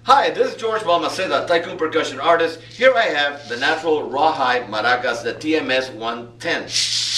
Hi, this is George Balmaseda, Tycoon percussion artist. Here I have the natural rawhide maracas, the TMS 110.